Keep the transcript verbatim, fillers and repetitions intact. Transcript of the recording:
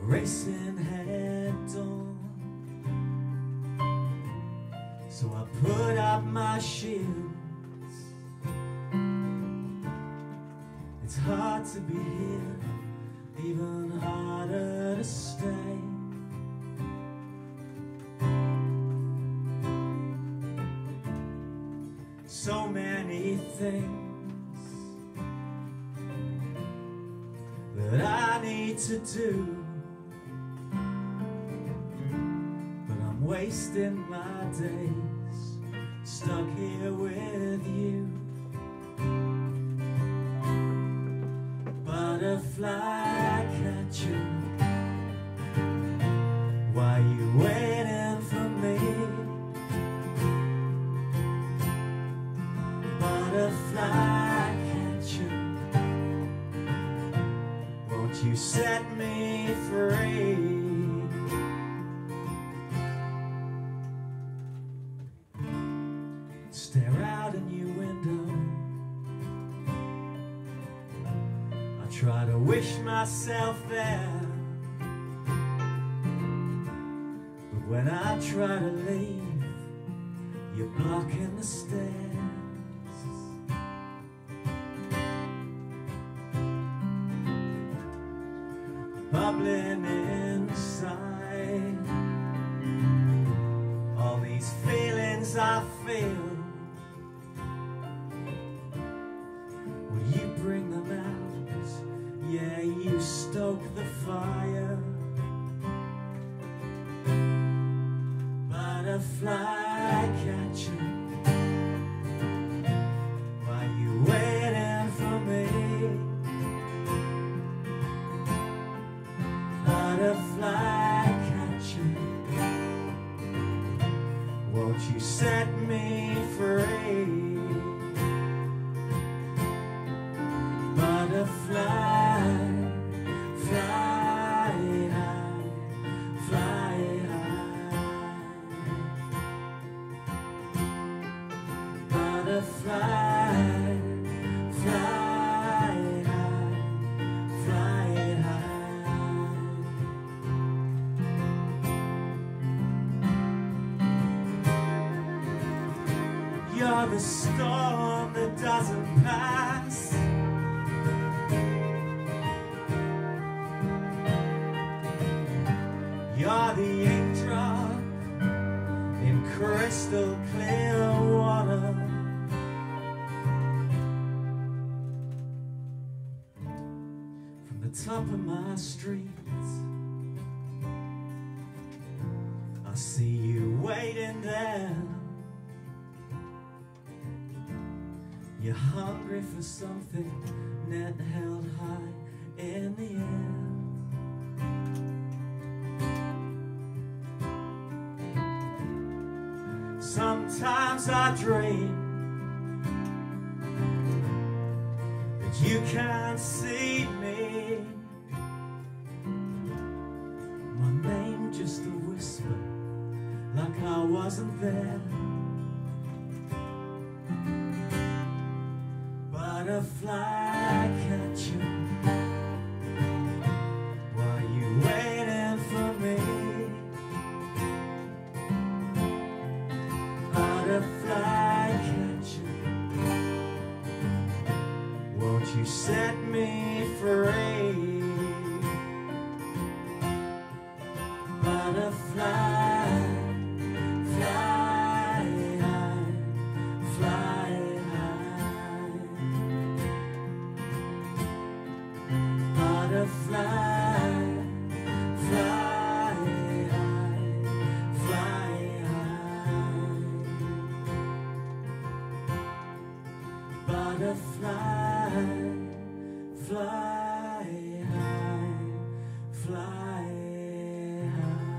racing head on. So I put up my shields. It's hard to be here, even harder to stay. So many things that I need to do, but I'm wasting my days stuck here with you. Butterfly catcher, why you waiting for me? Butterfly catcher, won't you set me free? Stare out in your window, I try to wish myself there, but when I try to leave, you're blocking the stairs. Bubbling inside, all these feelings I feel, will you bring them out? Yeah, you stoke the fire. Butterfly catcher, why you waiting for me? Butterfly catcher, won't you set me free? Butterfly, fly high, fly high. Butterfly, fly high, fly high. You're the storm that doesn't pass. You're the ink drop in crystal clear water. From the top of my street, I see you waiting there. You're hungry for something net held high in the air. Sometimes I dream that you can't see me. My name just a whisper, like I wasn't there. Butterfly catcher, why you waiting for me? Butterfly catcher, won't you set me free? Butterfly, fly high, fly high. Butterfly, fly high, fly high. Butterfly, fly high, fly high.